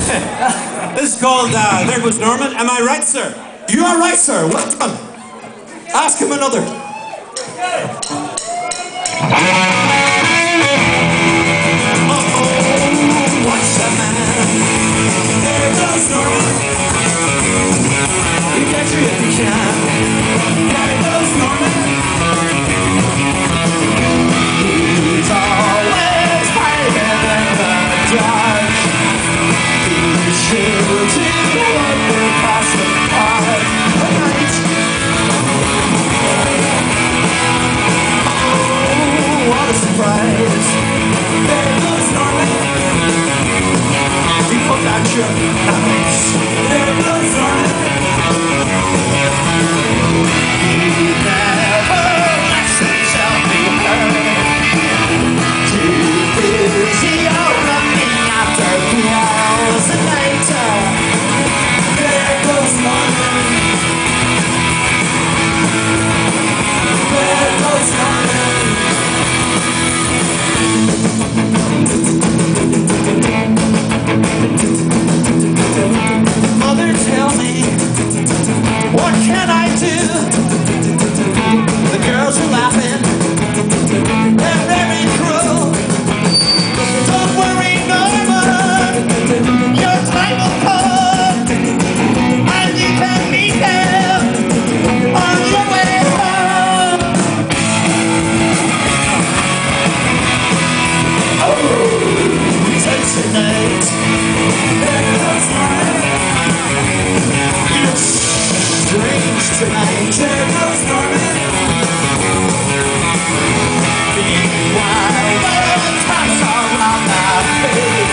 This is called There Goes Norman. Am I right, sir? You are right, sir. Well done. Ask him another. What's the matter? There goes Norman. You got your vision. There goes Norman. He's always fighting in the dark. He's shooting one across the park at night. Oh, what a surprise. There goes Norman. He pulled out your eyes. There goes Norman. He never lets himself be heard. Too busy running after clothes and later. There goes Norman. There goes Norman. Mother, tell me, what can I do? The girls are laughing, they're very cruel. Don't worry, Norman, your time will come, and you can meet them on your way home. Oh, tonight, there goes Norman. It's strange tonight, there goes Norman. Meanwhile, the cops are on our feet.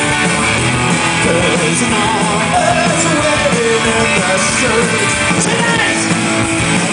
There's Norman's waiting in the street tonight.